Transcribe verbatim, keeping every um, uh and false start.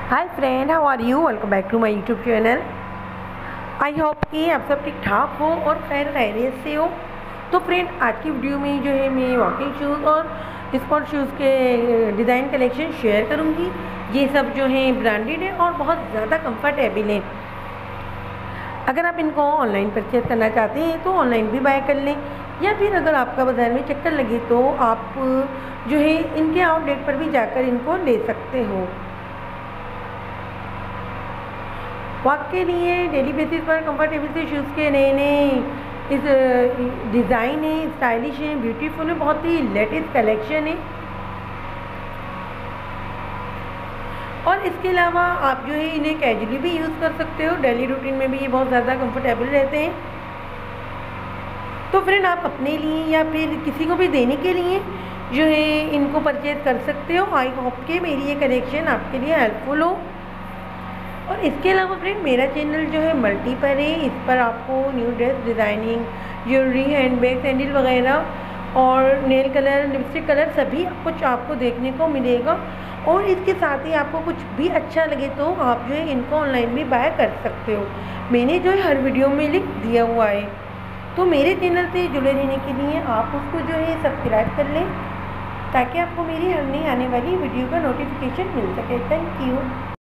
Hi friend, how are you? Welcome back to my YouTube channel. I hope कि आप सब ठीक ठाक हो और खैर खैरियत से हो। तो फ्रेंड, आज की वीडियो में जो है मैं वॉकिंग शूज़ और स्पोर्ट शूज़ के डिज़ाइन कलेक्शन शेयर करूंगी। ये सब जो है ब्रांडेड है और बहुत ज़्यादा कंफर्टेबल है। अगर आप इनको ऑनलाइन परचेज करना चाहते हैं तो ऑनलाइन भी बाय कर लें, या फिर अगर आपका बाज़ार में चक्कर लगे तो आप जो है इनके आउटलेट पर भी जाकर इनको ले सकते हो। वॉक के लिए डेली बेसिस पर कंफर्टेबल से शूज़ के नए नए इस डिज़ाइन है, स्टाइलिश है, ब्यूटीफुल है, बहुत ही लेटेस्ट कलेक्शन है। और इसके अलावा आप जो है इन्हें कैजुअली भी यूज़ कर सकते हो, डेली रूटीन में भी ये बहुत ज़्यादा कंफर्टेबल रहते हैं। तो फ्रेंड, आप अपने लिए या फिर किसी को भी देने के लिए जो है इनको परचेज कर सकते हो। आई होप कि मेरी ये कलेक्शन आपके लिए हेल्पफुल हो। और इसके अलावा फ्रेंड, मेरा चैनल जो है मल्टी पर है। इस पर आपको new dress designing, jewellery, handbag, sandal वगैरह और नेल कलर, लिपस्टिक कलर सभी कुछ आपको देखने को मिलेगा। और इसके साथ ही आपको कुछ भी अच्छा लगे तो आप जो है इनको ऑनलाइन भी बाय कर सकते हो। मैंने जो है हर वीडियो में लिंक दिया हुआ है, तो मेरे चैनल से जुड़े रहने के लिए आप उसको जो है सब्सक्राइब कर लें, ताकि आपको मेरी हर नई आने वाली वीडियो का नोटिफिकेशन मिल सके। Thank you.